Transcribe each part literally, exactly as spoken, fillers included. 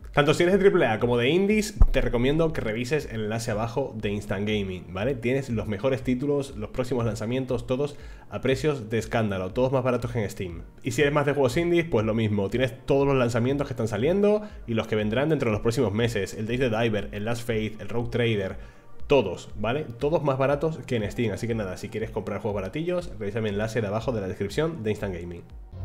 Tanto si eres de triple A como de indies, te recomiendo que revises el enlace abajo de Instant Gaming, ¿vale? Tienes los mejores títulos, los próximos lanzamientos, todos a precios de escándalo, todos más baratos que en Steam. Y si eres más de juegos indies, pues lo mismo, tienes todos los lanzamientos que están saliendo y los que vendrán dentro de los próximos meses. El Days the Diver, el Last Faith, el Rogue Trader, todos, ¿vale? Todos más baratos que en Steam, así que nada, si quieres comprar juegos baratillos, revisa mi enlace de abajo de la descripción de Instant Gaming.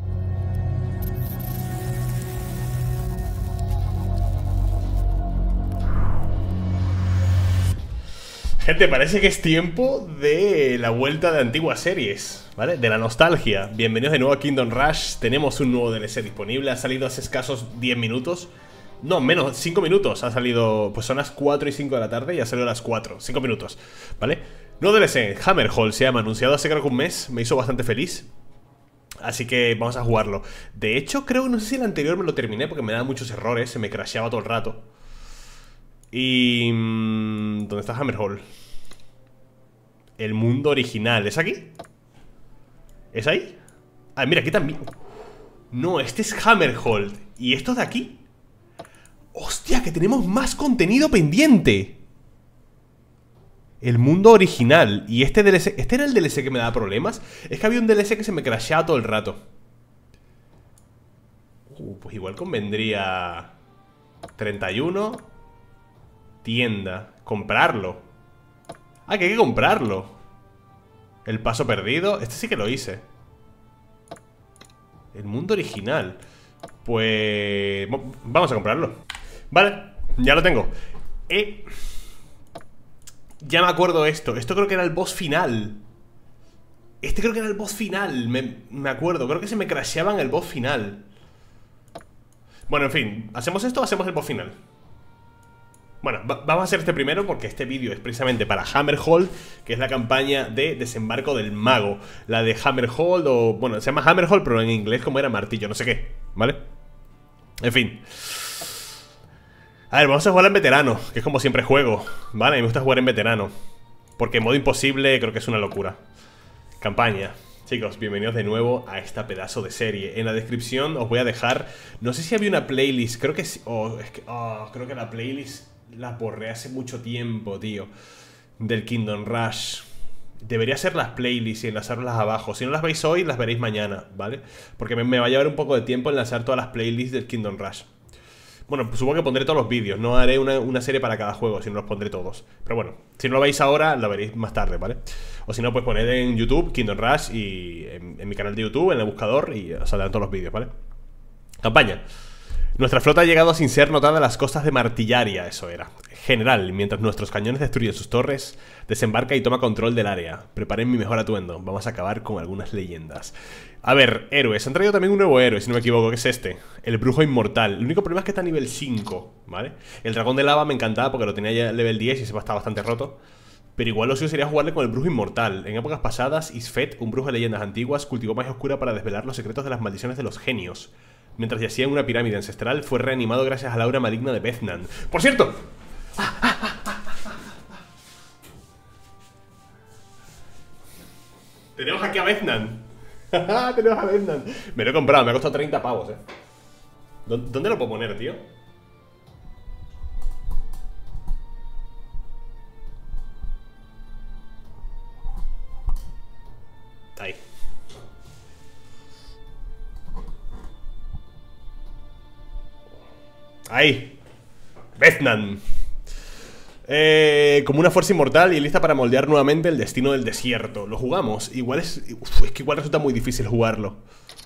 Gente, parece que es tiempo de la vuelta de antiguas series, ¿vale? De la nostalgia. Bienvenidos de nuevo a Kingdom Rush. Tenemos un nuevo D L C disponible. Ha salido hace escasos diez minutos. No, menos, cinco minutos. Ha salido, pues son las cuatro y cinco de la tarde y ha salido a las cuatro. cinco minutos, ¿vale? Nuevo D L C, Hammerhall se llama. Anunciado hace creo que un mes. Me hizo bastante feliz. Así que vamos a jugarlo. De hecho, creo, no sé si el anterior me lo terminé porque me daba muchos errores. Se me crasheaba todo el rato. Y... ¿dónde está Hammerhall? El mundo original. ¿Es aquí? ¿Es ahí? Ah, mira, aquí también. No, este es Hammerhall. ¿Y esto de aquí? ¡Hostia, que tenemos más contenido pendiente! El mundo original. ¿Y este D L C? ¿Este era el D L C que me daba problemas? Es que había un D L C que se me crasheaba todo el rato. Uh, pues igual convendría... treinta y uno... tienda. Comprarlo. Ah, que hay que comprarlo. El paso perdido. Este sí que lo hice. El mundo original. Pues... vamos a comprarlo. Vale, ya lo tengo. Eh... Ya me acuerdo esto. Esto creo que era el boss final. Este creo que era el boss final. Me, me acuerdo, creo que se me crasheaba en el boss final. Bueno, en fin, ¿hacemos esto o hacemos el boss final? Bueno, vamos a hacer este primero porque este vídeo es precisamente para Hammerhall, que es la campaña de desembarco del mago. La de Hammerhall, o... bueno, se llama Hammerhall, pero en inglés como era martillo, no sé qué, ¿vale? En fin. A ver, vamos a jugar en veterano, que es como siempre juego, ¿vale? A mí me gusta jugar en veterano porque en modo imposible creo que es una locura. Campaña. Chicos, bienvenidos de nuevo a esta pedazo de serie. En la descripción os voy a dejar... no sé si había una playlist, creo que sí. Oh, es que... oh, creo que la playlist... la borré hace mucho tiempo, tío. Del Kingdom Rush. Debería ser las playlists y enlazarlas abajo. Si no las veis hoy, las veréis mañana, ¿vale? Porque me, me va a llevar un poco de tiempo enlazar todas las playlists del Kingdom Rush. Bueno, pues supongo que pondré todos los vídeos. No haré una, una serie para cada juego, sino los pondré todos. Pero bueno, si no lo veis ahora, lo veréis más tarde, ¿vale? O si no, pues poned en YouTube Kingdom Rush y en, en mi canal de YouTube, en el buscador, y os saldrán todos los vídeos, ¿vale? Campaña. Nuestra flota ha llegado sin ser notada a las costas de Martillaria, eso era. General, mientras nuestros cañones destruyen sus torres, desembarca y toma control del área. Preparen mi mejor atuendo, vamos a acabar con algunas leyendas. A ver, héroes, han traído también un nuevo héroe, si no me equivoco, que es este, el brujo inmortal. El único problema es que está a nivel cinco, ¿vale? El dragón de lava me encantaba porque lo tenía ya level diez y se va a estar bastante roto. Pero igual lo suyo sería jugarle con el brujo inmortal. En épocas pasadas, Isfet, un brujo de leyendas antiguas, cultivó magia oscura para desvelar los secretos de las maldiciones de los genios. Mientras yacía en una pirámide ancestral, fue reanimado gracias a la aura maligna de Veznan. ¡Por cierto! Tenemos aquí a Veznan. Tenemos a Veznan. Me lo he comprado, me ha costado treinta pavos, eh. ¿Dónde lo puedo poner, tío? Ahí. Ahí. Veznan. Eh, como una fuerza inmortal y lista para moldear nuevamente el destino del desierto. Lo jugamos. Igual es... uf, es que igual resulta muy difícil jugarlo.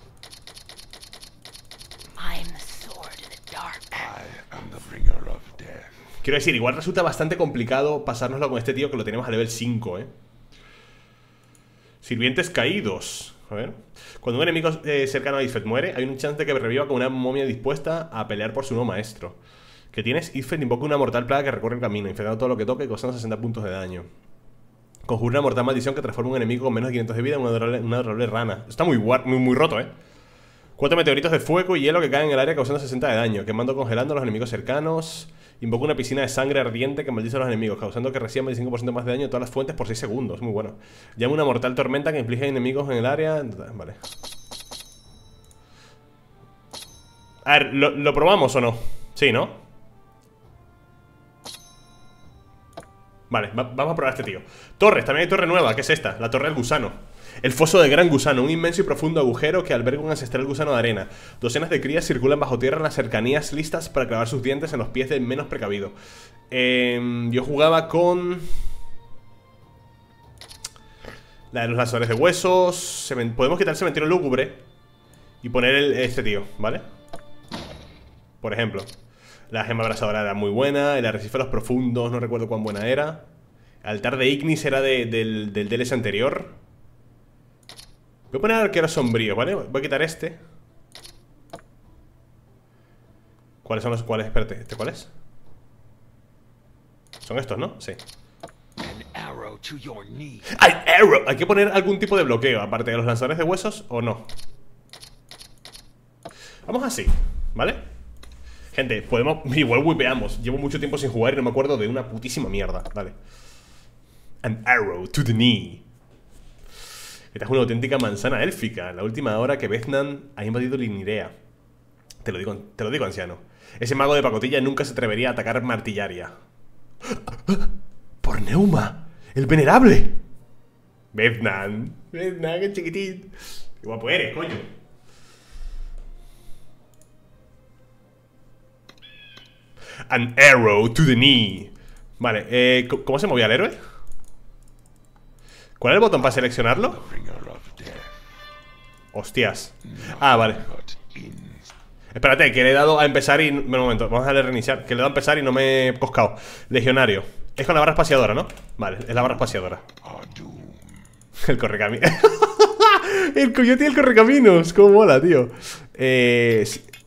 Quiero decir, igual resulta bastante complicado pasárnoslo con este tío que lo tenemos a level cinco, ¿eh? Sirvientes caídos. A ver. Cuando un enemigo eh, cercano a Isfet muere, hay un chance de que reviva con una momia dispuesta a pelear por su nuevo maestro. Que tienes, Isfet invoca una mortal plaga que recorre el camino, infectando todo lo que toque y causando sesenta puntos de daño. Conjura una mortal maldición que transforma un enemigo con menos de quinientos de vida en una adorable, una adorable rana. Está muy, muy, muy roto, ¿eh? Cuatro meteoritos de fuego y hielo que caen en el área causando sesenta de daño, quemando congelando a los enemigos cercanos. Invoca una piscina de sangre ardiente que maldice a los enemigos, causando que reciban veinticinco por ciento más de daño en todas las fuentes por seis segundos. Muy bueno. Llama una mortal tormenta que inflige a enemigos en el área. Vale. A ver, ¿lo, lo probamos o no? Sí, ¿no? Vale, va vamos a probar a este tío. Torres, también hay torre nueva, ¿qué es esta? La torre del gusano. El foso del gran gusano, un inmenso y profundo agujero que alberga un ancestral gusano de arena. Docenas de crías circulan bajo tierra en las cercanías, listas para clavar sus dientes en los pies del menos precavido. eh, Yo jugaba con... la de los lanzadores de huesos. Podemos quitar el cementerio lúgubre y poner el, este tío, ¿vale? Por ejemplo, la gema abrasadora era muy buena. El arrecife de los profundos, no recuerdo cuán buena era. El altar de Ignis era de, del, del D L C anterior. Voy a poner arquero sombrío, ¿vale? Voy a quitar este. ¿Cuáles son los cuales? Espérate, ¿este cuál es? Son estos, ¿no? Sí. ¡Ay, arrow! Hay que poner algún tipo de bloqueo, aparte de los lanzadores de huesos, ¿o no? Vamos así, ¿vale? Gente, podemos... igual whipeamos. Llevo mucho tiempo sin jugar y no me acuerdo de una putísima mierda. Vale. An arrow to the knee. Esta es una auténtica manzana élfica. La última hora que Veznan ha invadido Linirea. Te lo digo, te lo digo, anciano. Ese mago de pacotilla nunca se atrevería a atacar Martillaria. ¡Por Neuma! ¡El venerable! Veznan. Veznan, qué chiquitín. Qué guapo eres, coño. An arrow to the knee. Vale, eh, ¿cómo se movía el héroe? ¿Cuál es el botón para seleccionarlo? Hostias. Ah, vale. Espérate, que le he dado a empezar y... Un momento, vamos a darle a reiniciar. Que le he dado a empezar y no me he coscado. Legionario. Es con la barra espaciadora, ¿no? Vale, es la barra espaciadora. El correcaminos. El coyote y el correcaminos. Cómo mola, tío. Eh...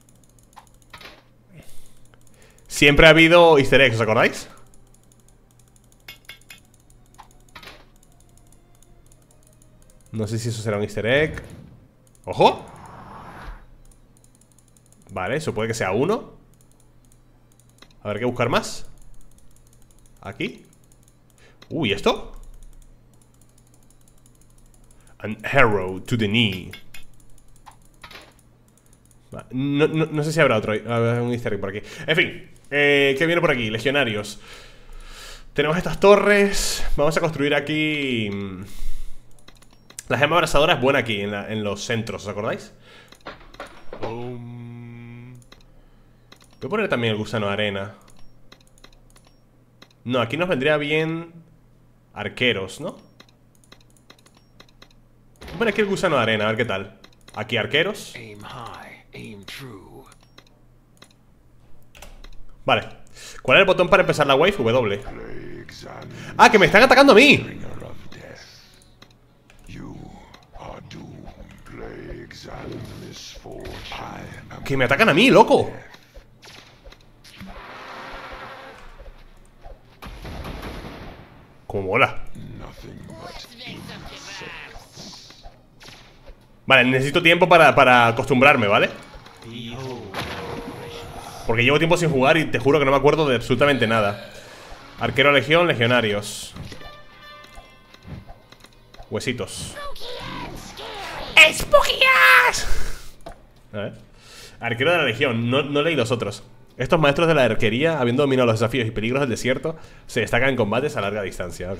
Siempre ha habido easter eggs, ¿os acordáis? No sé si eso será un easter egg. ¡Ojo! Vale, eso puede que sea uno. A ver, ¿qué buscar más? Aquí. Uy, ¿esto? An arrow to the knee. No, no, no sé si habrá otro, un easter egg por aquí. En fin, eh, ¿qué viene por aquí? Legionarios. Tenemos estas torres. Vamos a construir aquí... La gema abrasadora es buena aquí, en, la, en los centros, ¿os acordáis? Um... Voy a poner también el gusano de arena. No, aquí nos vendría bien arqueros, ¿no? Voy a poner aquí el gusano de arena, a ver qué tal. Aquí arqueros. Vale. ¿Cuál es el botón para empezar la wave? W. Ah, que me están atacando a mí. Que me atacan a mí, loco. Como mola. Vale, necesito tiempo para, para acostumbrarme, ¿vale? Porque llevo tiempo sin jugar y te juro que no me acuerdo de absolutamente nada. Arquero legión, legionarios. Huesitos. ¡Spookyas! A ver. Arquero de la legión, no, no leí los otros. Estos maestros de la arquería, habiendo dominado los desafíos y peligros del desierto, se destacan en combates a larga distancia, ok.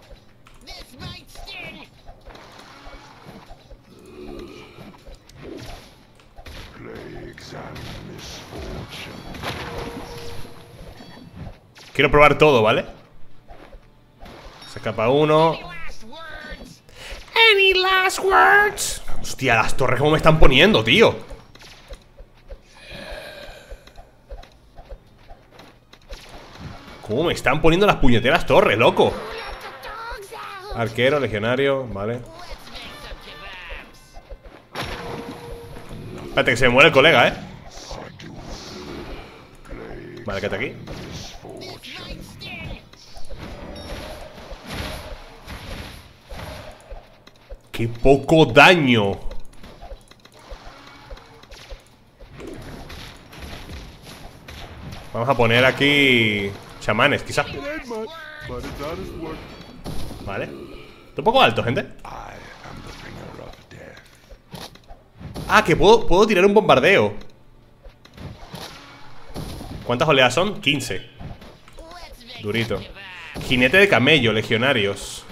Quiero probar todo, ¿vale? Se escapa uno. Any last words? Hostia, las torres cómo me están poniendo, tío. Cómo me están poniendo las puñeteras torres, loco. Arquero, legionario, vale. Espérate que se me muere el colega, eh. Vale, quédate aquí. ¡Qué poco daño! Vamos a poner aquí chamanes, quizás. Vale. Está un poco alto, gente. Ah, que puedo, puedo tirar un bombardeo. ¿Cuántas oleadas son? quince. Durito. Jinete de camello, legionarios.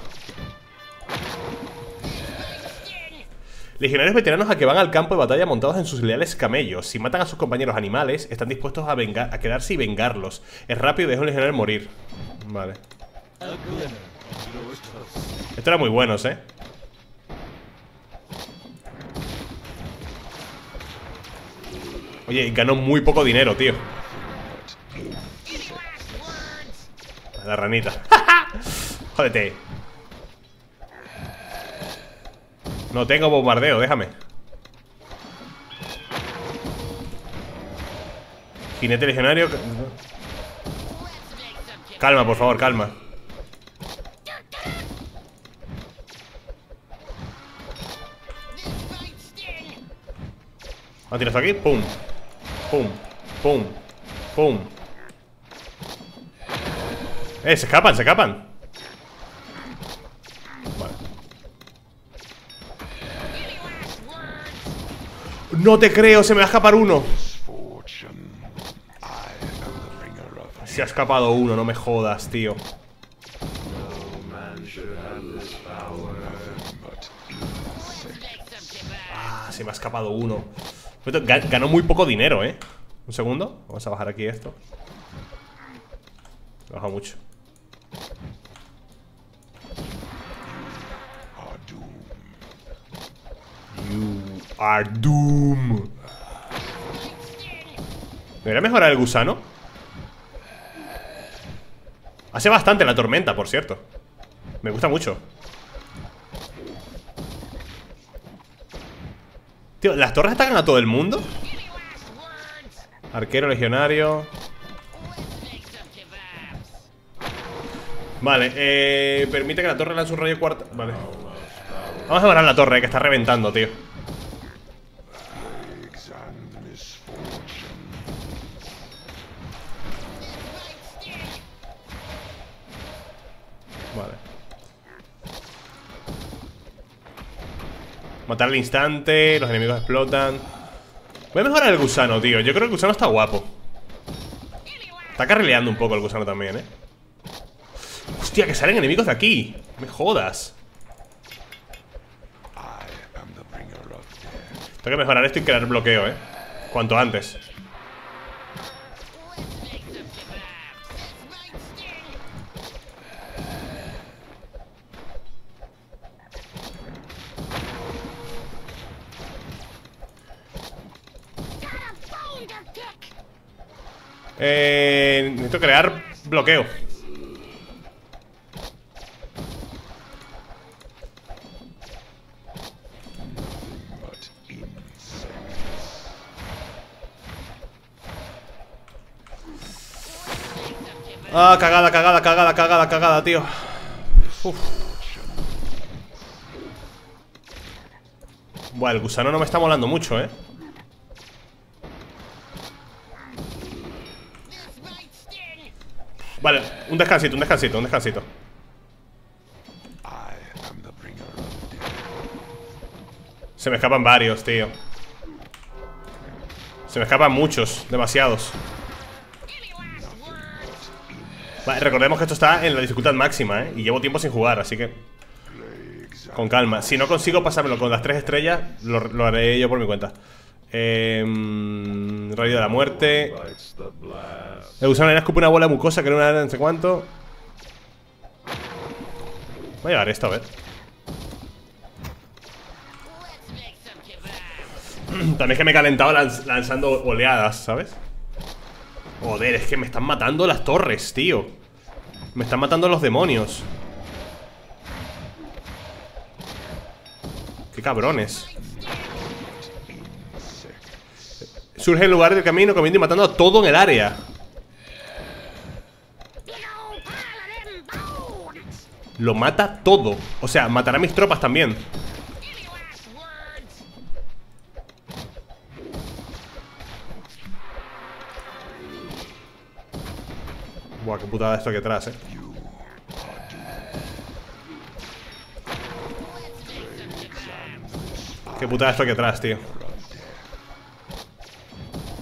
Legionarios veteranos a que van al campo de batalla montados en sus leales camellos. Si matan a sus compañeros animales, están dispuestos a, vengar, a quedarse y vengarlos. Es rápido y deja a un legionario morir. Vale. Estos eran muy buenos, eh. Oye, ganó muy poco dinero, tío. La ranita. Jódete. No tengo bombardeo, déjame. Jinete legionario. Calma, por favor, calma. ¿Va a tirar esto aquí? Pum. Pum. Pum. Pum. Eh, se escapan, se escapan. Vale. No te creo, se me va a escapar uno. Se ha escapado uno, no me jodas, tío. Ah, se me ha escapado uno. Ganó muy poco dinero, eh. Un segundo, vamos a bajar aquí esto. Baja mucho. You are doom. ¿Debería mejorar el gusano? Hace bastante la tormenta, por cierto. Me gusta mucho. Tío, ¿las torres atacan a todo el mundo? Arquero legionario. Vale, eh, permite que la torre lance un rayo cuarto. Vale. Vamos a mejorar la torre, que está reventando, tío. Vale. Matar al instante, los enemigos explotan. Voy a mejorar el gusano, tío. Yo creo que el gusano está guapo. Está carrileando un poco el gusano también, eh. Hostia, que salen enemigos de aquí. No me jodas. Tengo que mejorar esto y crear bloqueo, eh. Cuanto antes. Eh, necesito crear bloqueo. Ah, cagada, cagada, cagada, cagada, cagada, tío. Uf. Buah, el gusano no me está molando mucho, eh. Vale, un descansito, un descansito, un descansito. Se me escapan varios, tío. Se me escapan muchos, demasiados. Vale, recordemos que esto está en la dificultad máxima, ¿eh? Y llevo tiempo sin jugar, así que con calma. Si no consigo pasármelo con las tres estrellas, Lo, lo haré yo por mi cuenta. eh, Rayo de la muerte. El gusano le escupe una bola mucosa que no una no sé cuánto. Voy a llevar esto, a ver. También es que me he calentado lanz lanzando oleadas, ¿sabes? Joder, es que me están matando las torres, tío. Me están matando los demonios. Qué cabrones. Surge en lugar del camino, comiendo y matando a todo en el área. Lo mata todo. O sea, matará a mis tropas también. Buah, qué putada esto aquí atrás, eh. Qué putada esto aquí atrás, tío.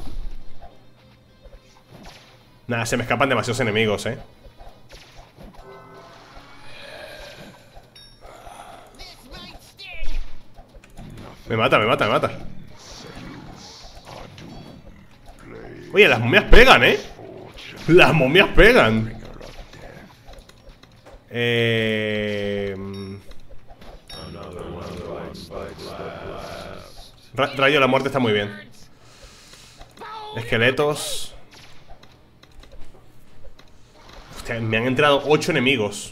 Nada, se me escapan demasiados enemigos, eh. Me mata, me mata, me mata. Oye, las momias pegan, ¿eh? Las momias pegan. Eh... Ra Rayo de la muerte está muy bien. Esqueletos. Hostia, me han entrado ocho enemigos.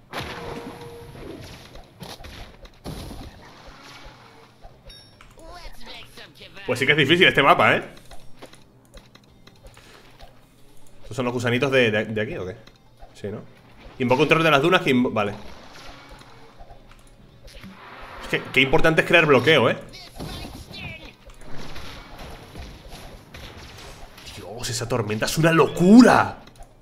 Pues sí que es difícil este mapa, ¿eh? ¿Estos son los gusanitos de, de, de aquí o qué? Sí, ¿no? Invoco un terror de las dunas que... Vale. Es que qué importante es crear bloqueo, ¿eh? Dios, esa tormenta es una locura.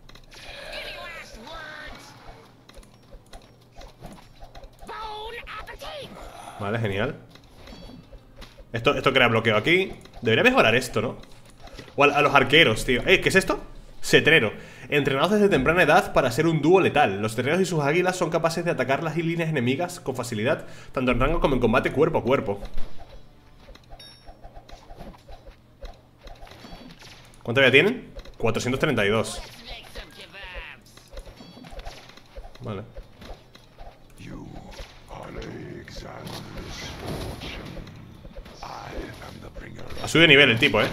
Vale, genial. Esto, esto crea bloqueo aquí. Debería mejorar esto, ¿no? O a, a los arqueros, tío. Eh, ¿qué es esto? Cetrero. Entrenados desde temprana edad para ser un dúo letal. Los cetreros y sus águilas son capaces de atacar las líneas enemigas con facilidad, tanto en rango como en combate cuerpo a cuerpo. ¿Cuánto ya tienen? cuatrocientos treinta y dos. Vale. Ha subido de nivel el tipo, eh.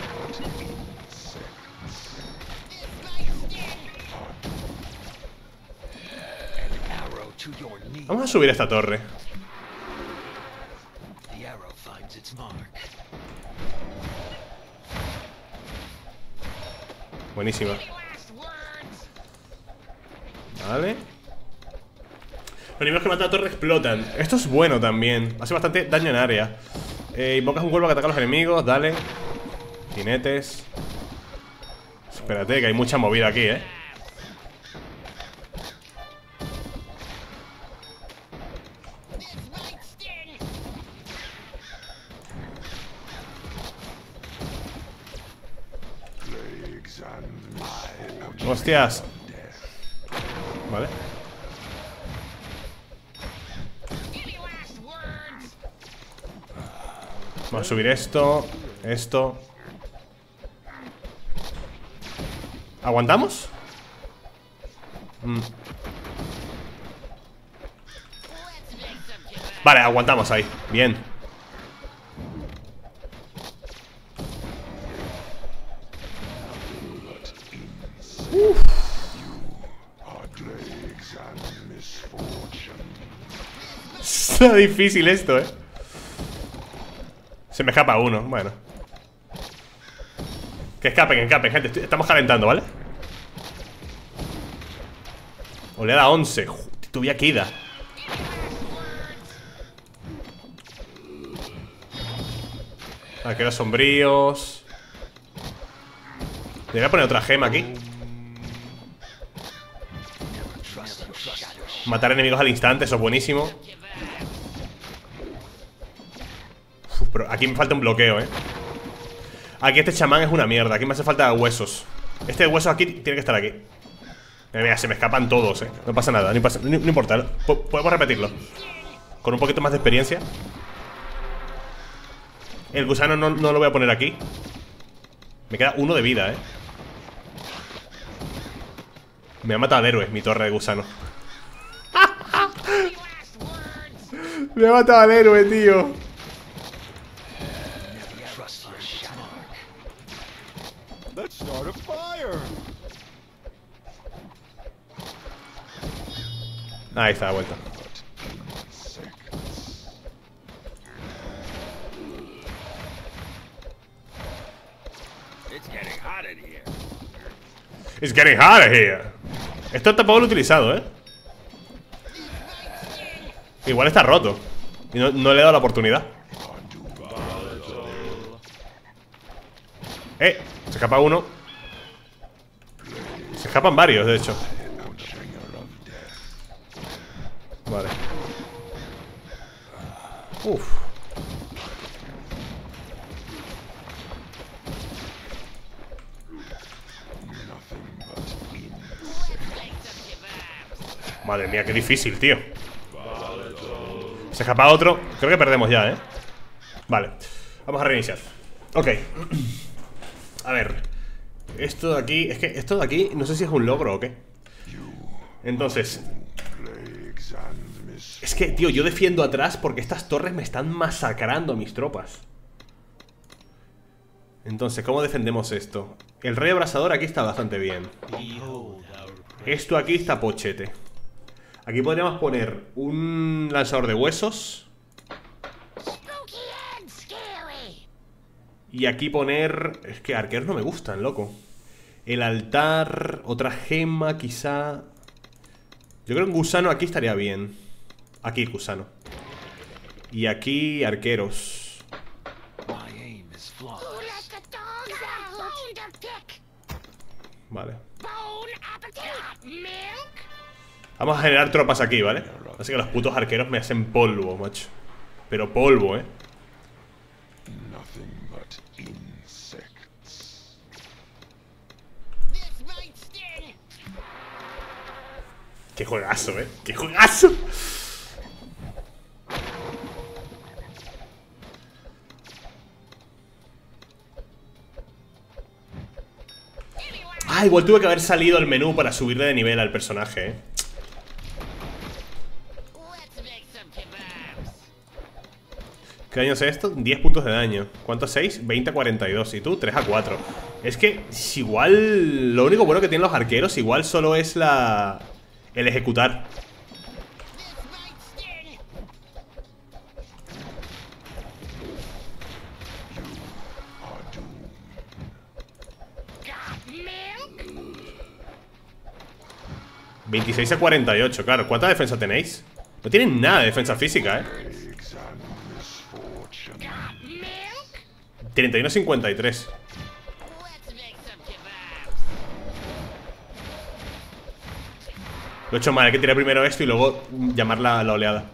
Vamos a subir esta torre. Buenísima. Vale. Los enemigos que matan la torre explotan. Esto es bueno también. Hace bastante daño en área. eh, Invocas un cuervo que ataca a los enemigos. Dale. Jinetes. Espérate, que hay mucha movida aquí, eh. Hostias. Vale. Vamos a subir esto. Esto. ¿Aguantamos? Mm. Vale, aguantamos ahí. Bien. Uf. Está difícil esto, eh. Se me escapa uno, bueno. Que escapen, que escapen, gente. Estamos calentando, ¿vale? Oleada once. Todavía queda. Arqueros sombríos. Debería poner otra gema aquí. Matar enemigos al instante, eso es buenísimo. Uf, pero aquí me falta un bloqueo, eh. Aquí este chamán es una mierda. Aquí me hace falta huesos. Este hueso aquí tiene que estar aquí. Mira, mira, se me escapan todos, eh. No pasa nada, no, pasa, no, no importa. P Podemos repetirlo con un poquito más de experiencia. El gusano no, no lo voy a poner aquí. Me queda uno de vida, eh. Me ha matado al héroe, mi torre de gusano. Me ha matado al héroe, tío. Ahí está, de vuelta. It's getting hot in here. Esto tampoco lo he utilizado, eh. Igual está roto y no, no le he dado la oportunidad. Eh, se escapa uno. Se escapan varios, de hecho. Vale. Uf. Madre mía, qué difícil, tío. Se escapa otro. Creo que perdemos ya, ¿eh? Vale, vamos a reiniciar. Ok. A ver. Esto de aquí, es que esto de aquí no sé si es un logro o qué. Entonces, es que, tío, yo defiendo atrás porque estas torres me están masacrando a mis tropas. Entonces, ¿cómo defendemos esto? El rey abrasador aquí está bastante bien. Esto aquí está pochete. Aquí podríamos poner un lanzador de huesos. Y aquí poner... Es que arqueros no me gustan, loco. El altar, otra gema quizá. Yo creo que un gusano aquí estaría bien. Aquí gusano. Y aquí arqueros. Vale. Vamos a generar tropas aquí, ¿vale? Así que los putos arqueros me hacen polvo, macho. Pero polvo, ¿eh? Qué juegazo, ¿eh? ¡Qué juegazo! Ah, igual tuve que haber salido al menú para subirle de nivel al personaje, ¿eh? ¿Qué daño es esto? diez puntos de daño. ¿Cuánto? seis? veinte a cuarenta y dos. Y tú, tres a cuatro. Es que, es igual... Lo único bueno que tienen los arqueros igual solo es la... El ejecutar. veintiséis a cuarenta y ocho, claro. ¿Cuánta defensa tenéis? No tienen nada de defensa física, ¿eh? treinta y uno a cincuenta y tres. Lo he hecho mal, hay que tirar primero esto y luego llamar la, la oleada.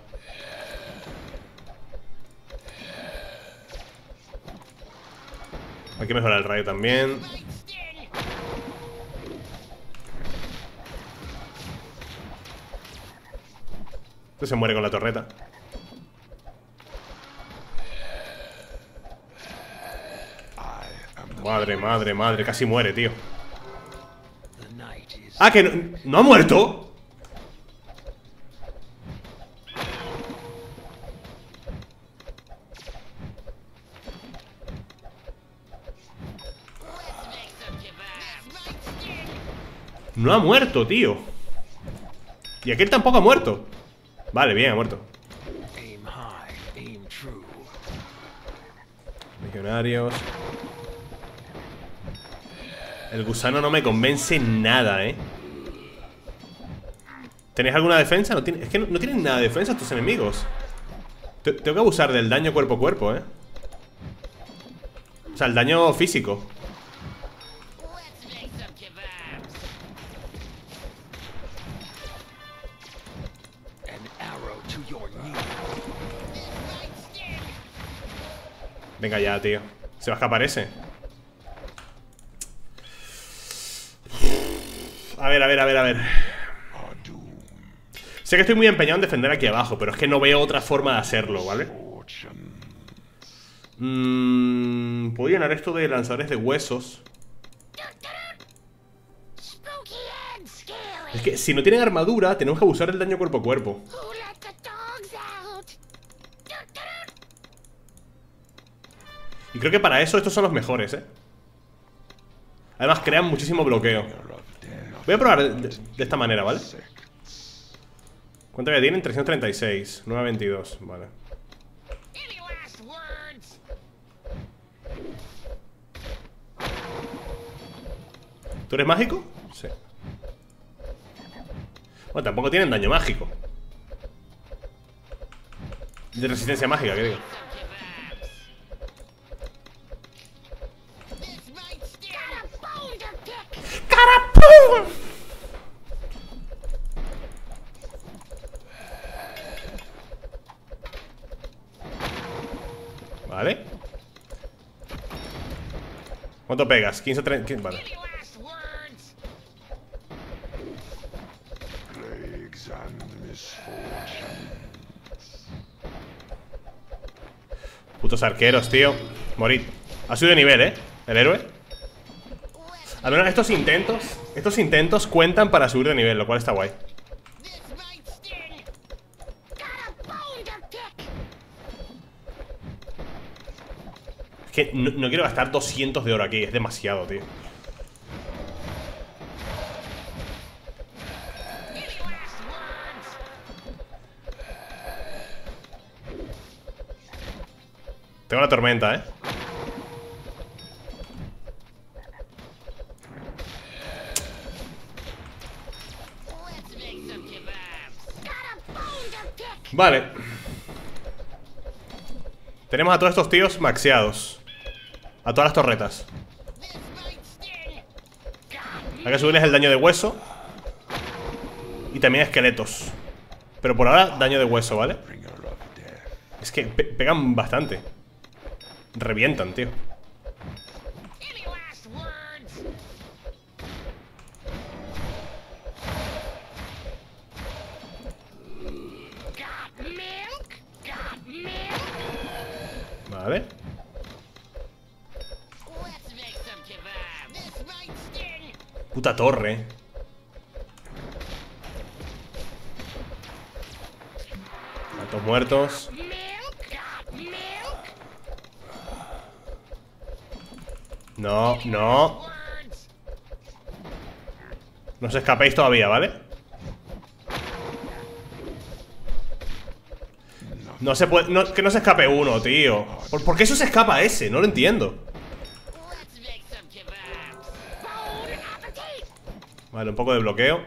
Hay que mejorar el rayo también. Este se muere con la torreta. Madre, madre, madre, casi muere, tío. Ah, que no, ¿no ha muerto? No ha muerto, tío. Y aquel tampoco ha muerto. Vale, bien, ha muerto. Legionarios. El gusano no me convence nada, eh. ¿Tenéis alguna defensa? No tiene, es que no, no tienen nada de defensa tus enemigos. Te, tengo que abusar del daño cuerpo a cuerpo, eh. O sea, el daño físico. Venga ya, tío. Se va a escapar ese. A ver, a ver, a ver, a ver. Sé que estoy muy empeñado en defender aquí abajo, pero es que no veo otra forma de hacerlo, ¿vale? Mm, Puedo llenar esto de lanzadores de huesos. Es que si no tienen armadura, tenemos que abusar del daño cuerpo a cuerpo. Y creo que para eso estos son los mejores, ¿eh? Además crean muchísimo bloqueo. Voy a probar de, de esta manera, ¿vale? ¿Cuánto ya tienen? trescientos treinta y seis. nueve veintidós, vale. ¿Tú eres mágico? Sí. Bueno, tampoco tienen daño mágico. De resistencia mágica, que digo. ¡Carapum! Vale. ¿Cuánto pegas? quince, treinta... Vale. Putos arqueros, tío. Morid. Ha subido de nivel, ¿eh? El héroe. Al menos estos intentos Estos intentos cuentan para subir de nivel, lo cual está guay. Es que no, no quiero gastar doscientos de oro aquí. Es demasiado, tío. Tengo la tormenta, ¿eh? Vale. Tenemos a todos estos tíos maxeados. A todas las torretas. Hay que subirles el daño de hueso. Y también esqueletos. Pero por ahora daño de hueso, ¿vale? Es que pe pegan bastante. Revientan, tío. Vale. Puta torre. Tantos muertos. No, no. No os escapéis todavía, ¿vale? No se puede... No, que no se escape uno, tío. ¿Por, ¿Por qué eso se escapa ese? No lo entiendo. Vale, un poco de bloqueo.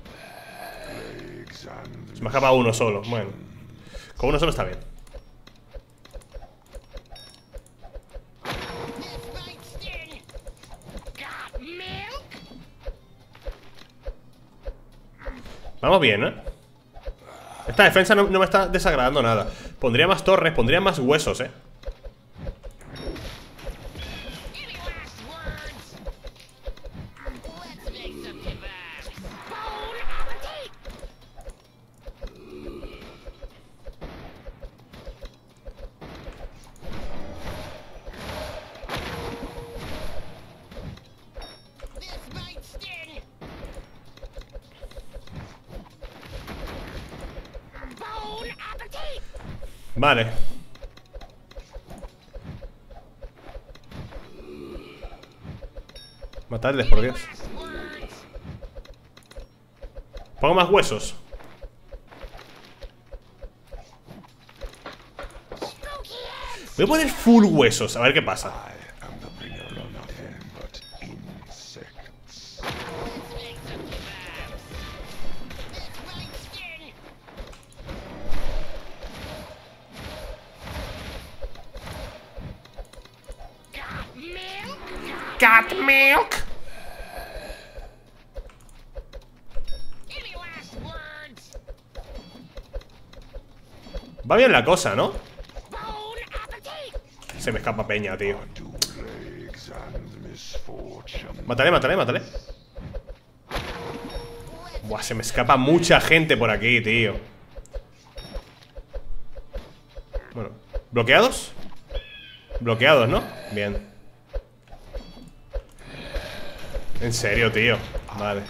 Se me escapa uno solo. Bueno, con uno solo está bien. Vamos bien, ¿eh? Esta defensa no, no me está desagradando nada. Pondría más torres, pondría más huesos, ¿eh? Vale. Matadles, por Dios. Pongo más huesos. Voy a poner full huesos, a ver qué pasa. Cat milk. Va bien la cosa, ¿no? Se me escapa peña, tío. Mátale, mátale, mátale. Buah, se me escapa mucha gente por aquí, tío. Bueno, ¿bloqueados? Bloqueados, ¿no? Bien. En serio, tío. Vale.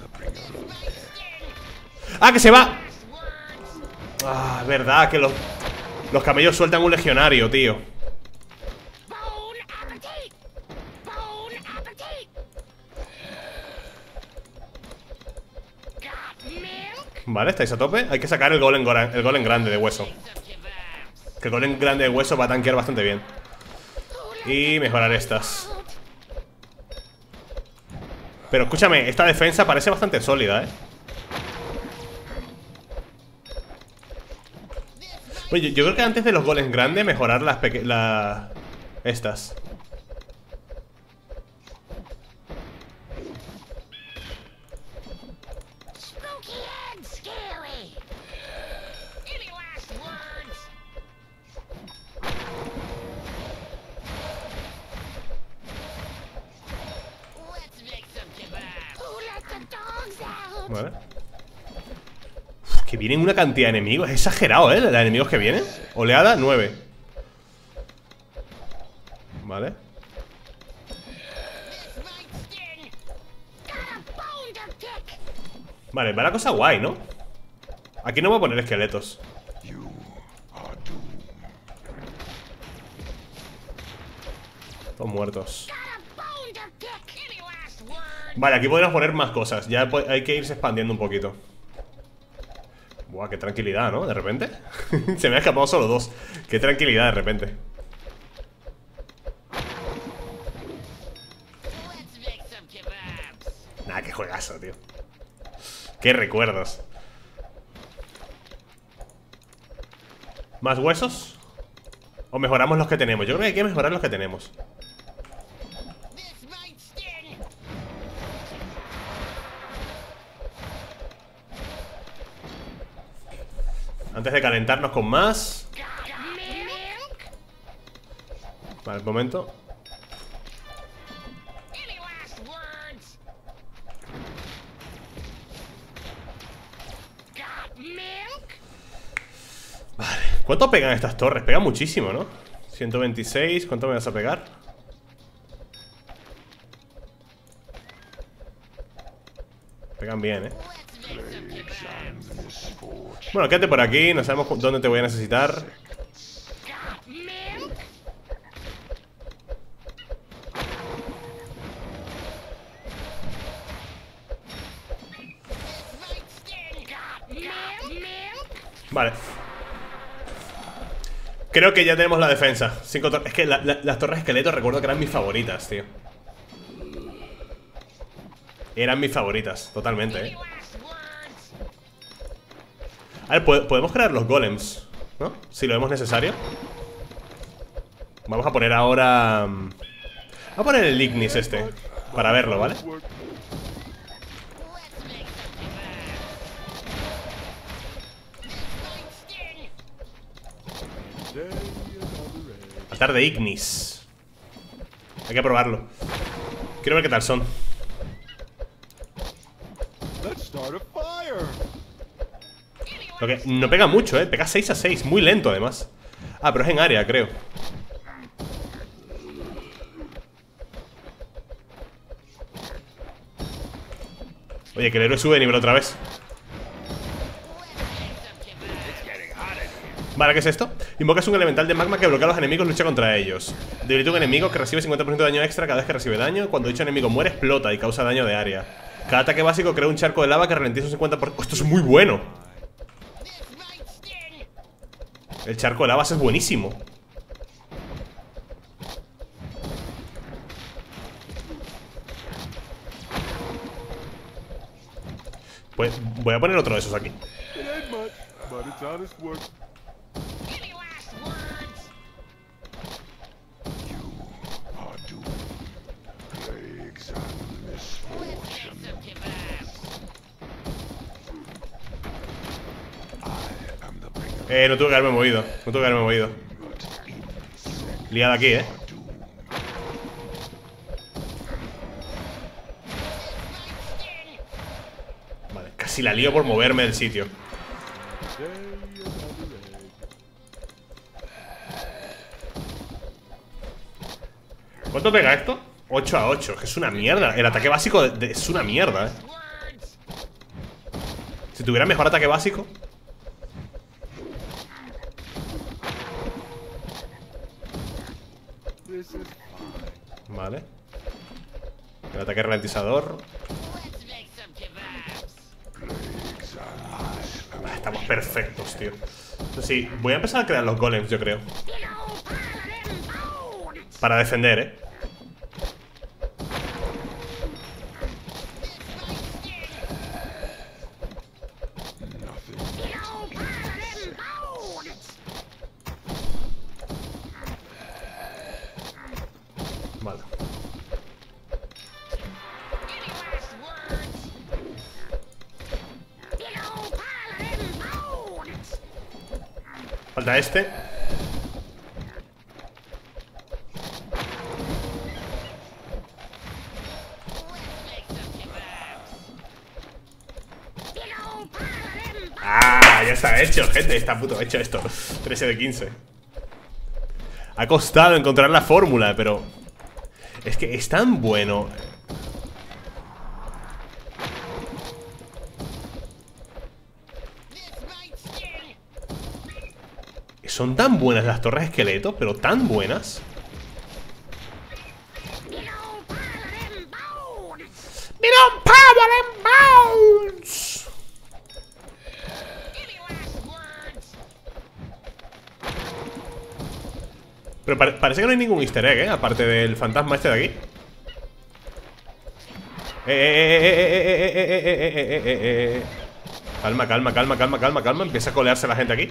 ¡Ah, que se va! Ah, verdad, que los, los camellos sueltan un legionario, tío. Vale, estáis a tope. Hay que sacar el golem, el golem grande de hueso. Que el golem grande de hueso va a tanquear bastante bien. Y mejorar estas. Pero escúchame, esta defensa parece bastante sólida, ¿eh? Pues yo, yo creo que antes de los golems grandes mejorar las pequeñas... La... Estas. Vale. Uf, que vienen una cantidad de enemigos. Es exagerado, ¿eh? Los enemigos que vienen. Oleada, nueve. Vale. Vale, va la cosa guay, ¿no? Aquí no voy a poner esqueletos. Todos muertos. Vale, aquí podemos poner más cosas. Ya hay que irse expandiendo un poquito. Buah, qué tranquilidad, ¿no? De repente se me ha escapado solo dos. Qué tranquilidad de repente. Nah, qué juegazo, tío. Qué recuerdos. ¿Más huesos? ¿O mejoramos los que tenemos? Yo creo que hay que mejorar los que tenemos. Antes de calentarnos con más. Vale, un momento. Vale, ¿cuánto pegan estas torres? Pegan muchísimo, ¿no? ciento veintiséis, ¿cuánto me vas a pegar? Pegan bien, ¿eh? Bueno, quédate por aquí, no sabemos dónde te voy a necesitar. Vale. Creo que ya tenemos la defensa. Cinco tor- Es que la, la, las torres esqueletos recuerdo que eran mis favoritas, tío. Eran mis favoritas, totalmente, eh. A ver, podemos crear los golems, ¿no? Si lo vemos necesario. Vamos a poner ahora... Vamos a poner el Ignis este para verlo, ¿vale? Altar de Ignis. Hay que probarlo. Quiero ver qué tal son. Lo que no pega mucho, eh. Pega seis a seis, muy lento además. Ah, pero es en área, creo. Oye, que el héroe sube de nivel otra vez. Vale, ¿qué es esto? Invocas un elemental de magma que bloquea a los enemigos y lucha contra ellos. Debilita un enemigo que recibe cincuenta por ciento de daño extra cada vez que recibe daño. Cuando dicho enemigo muere, explota y causa daño de área. Cada ataque básico crea un charco de lava que ralentiza un cincuenta por ciento. ¡Oh, esto es muy bueno! El charco de lava es buenísimo. Pues voy a poner otro de esos aquí. Eh, no tuve que haberme movido. No tuve que haberme movido. Liada aquí, eh. Vale, casi la lío por moverme del sitio. ¿Cuánto pega esto? ocho a ocho, que es una mierda. El ataque básico de, de, es una mierda, eh. Si tuviera mejor ataque básico. Vale. El ataque ralentizador. Ah, estamos perfectos, tío. Sí, voy a empezar a crear los golems, yo creo. Para defender, eh. Vale. Falta este. Ah, ya está hecho, gente. Está puto hecho esto. trece de quince. Ha costado encontrar la fórmula, pero es que es tan bueno. Son tan buenas las torres esqueletos, pero tan buenas. ¡Mira, power and bounce! Pero pare parece que no hay ningún easter egg, ¿eh? Aparte del fantasma este de aquí. Eh, eh, eh, eh, eh, eh, eh, eh, eh, eh, eh. Calma, calma, calma, calma, calma, calma. Empieza a colearse la gente aquí.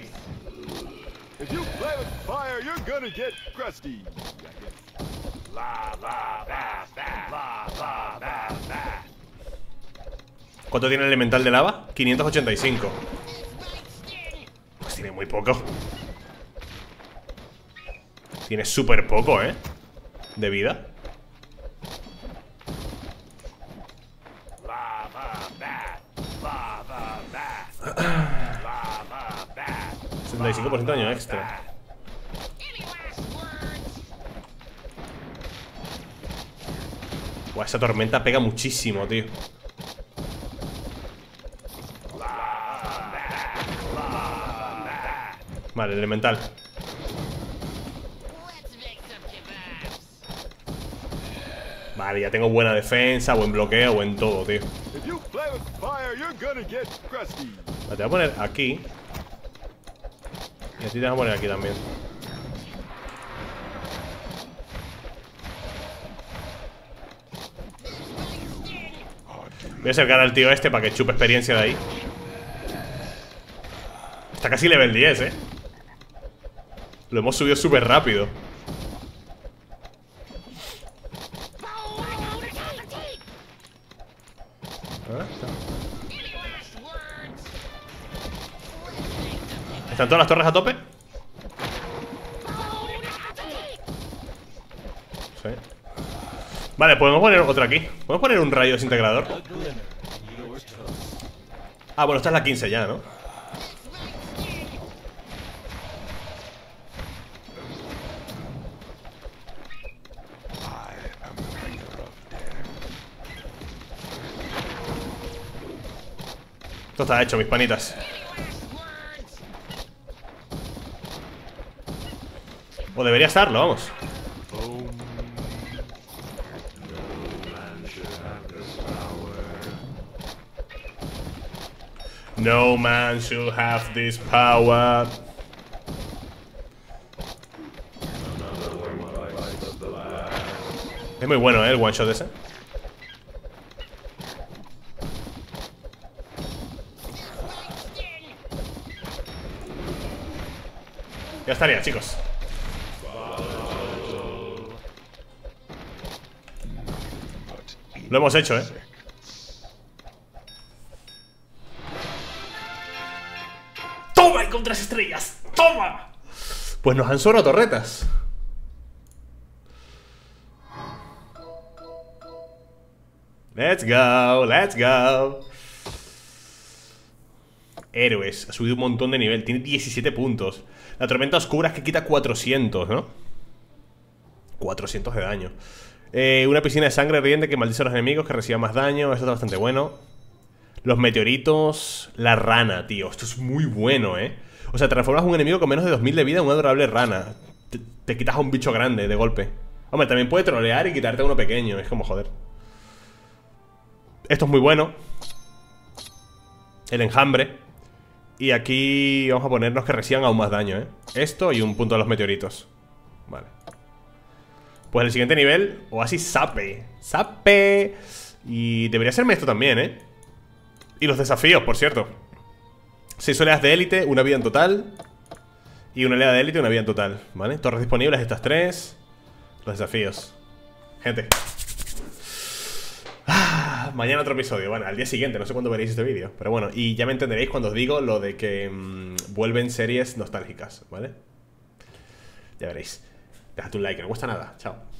¿Cuánto tiene el elemental de lava? quinientos ochenta y cinco. Pues tiene muy poco. Tiene súper poco, ¿eh? De vida. setenta y cinco por ciento de daño extra. Buah, esa tormenta pega muchísimo, tío. Vale, elemental. Vale, ya tengo buena defensa, buen bloqueo, buen todo, tío. Vale, te voy a poner aquí. Y a ti te voy a poner aquí también. Voy a acercar al tío este para que chupe experiencia de ahí. Está casi level diez, eh. Lo hemos subido súper rápido. ¿Están todas las torres a tope? Sí. Vale, podemos poner otra aquí. ¿Podemos poner un rayo desintegrador? Ah, bueno, esta es la quince ya, ¿no? Esto está hecho, mis panitas. O debería estarlo, vamos. No man should have this power. Es muy bueno, ¿eh? El one shot ese. Ya estaría, chicos. Lo hemos hecho, ¿eh? ¡Toma! Y con tres estrellas. ¡Toma! Pues nos han sobrado torretas. Let's go, let's go. Héroes, ha subido un montón de nivel. Tiene diecisiete puntos. La tormenta oscura es que quita cuatrocientos, ¿no? cuatrocientos de daño. eh, Una piscina de sangre ardiente que maldice a los enemigos, que reciba más daño. Eso está bastante bueno. Los meteoritos. La rana, tío. Esto es muy bueno, ¿eh? O sea, transformas a un enemigo con menos de dos mil de vida en una adorable rana. Te, te quitas a un bicho grande de golpe. Hombre, también puede trolear y quitarte a uno pequeño. Es como joder. Esto es muy bueno. El enjambre. Y aquí vamos a ponernos que reciban aún más daño, ¿eh? Esto y un punto de los meteoritos. Vale. Pues el siguiente nivel, Oasis Sape. Sape. Y debería serme esto también, ¿eh? Y los desafíos, por cierto. seis oleadas de élite, una vida en total. Y una oleada de élite, una vida en total. ¿Vale? Torres disponibles, estas tres. Los desafíos. Gente. Ah, mañana otro episodio. Bueno, al día siguiente, no sé cuándo veréis este vídeo. Pero bueno, y ya me entenderéis cuando os digo lo de que mmm, vuelven series nostálgicas, ¿vale? Ya veréis. Dejad un like, no cuesta nada. Chao.